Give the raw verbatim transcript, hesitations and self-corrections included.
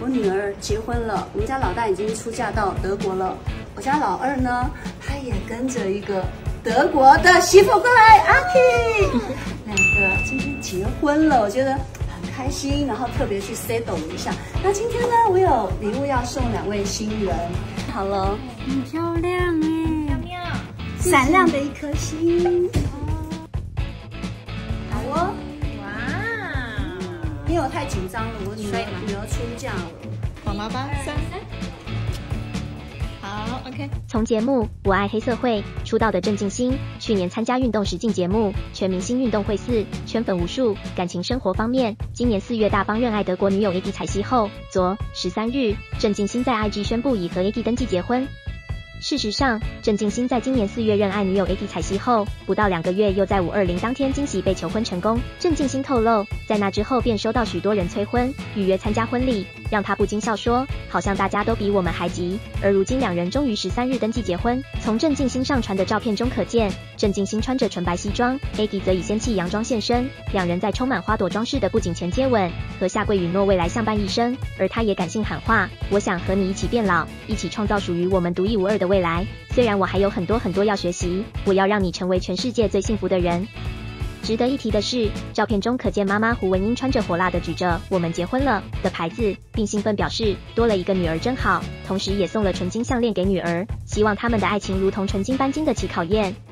我女儿结婚了，我们家老大已经出嫁到德国了，我家老二呢，他也跟着一个德国的媳妇过来，阿 K， 两个今天结婚了，我觉得很开心，然后特别去 settle 一下。那今天呢，我有礼物要送两位新人，好了， 很漂亮哎， 漂亮， 闪亮的一颗星，好哦。因为我太紧张了，我女儿女儿出嫁了。 妈妈吧，三好 ，OK。 从节目《我爱黑社会》出道的郑敬兴，去年参加运动实境节目《全明星运动会四》，圈粉无数。感情生活方面，今年四月大方认爱德国女友 A D 彩希后，昨十三日，郑敬兴在 I G 宣布已和 A D 登记结婚。事实上，郑敬兴在今年四月认爱女友 A D 彩希后，不到两个月又在五二零当天惊喜被求婚成功。郑敬兴透露，在那之后便收到许多人催婚，预约参加婚礼，让他不禁笑说，好像大家都比我们还急。而如今两人终于十三日登记结婚。从郑敬兴上传的照片中可见，郑敬兴穿着纯白西装 ，A D 则以仙气洋装现身，两人在充满花朵装饰的布景前接吻，和下跪允诺未来相伴一生。而他也感性喊话，我想和你一起变老，一起创造属于我们独一无二的未来。虽然我还有很多很多要学习，我要让你成为全世界最幸福的人。值得一提的是，照片中可见妈妈胡文英穿着火辣的举着我们结婚了的牌子，并兴奋表示多了一个女儿真好，同时也送了纯金项链给女儿，希望他们的爱情如同纯金般经得起考验。